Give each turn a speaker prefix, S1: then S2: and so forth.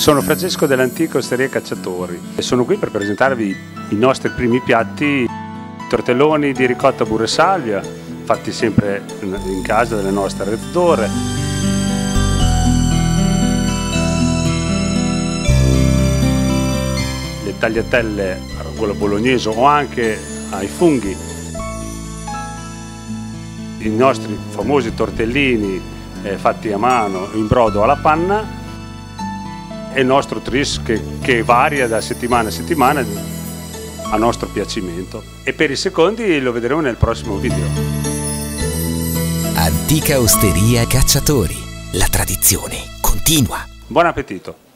S1: Sono Francesco dell'Antica Osteria Cacciatori e sono qui per presentarvi i nostri primi piatti, tortelloni di ricotta, burro e salvia, fatti sempre in casa delle nostre reddore. Le tagliatelle alla bolognese o anche ai funghi, i nostri famosi tortellini fatti a mano in brodo alla panna e il nostro tris che varia da settimana a settimana a nostro piacimento. E per i secondi lo vedremo nel prossimo video.
S2: Antica Osteria Cacciatori, la tradizione continua.
S1: Buon appetito!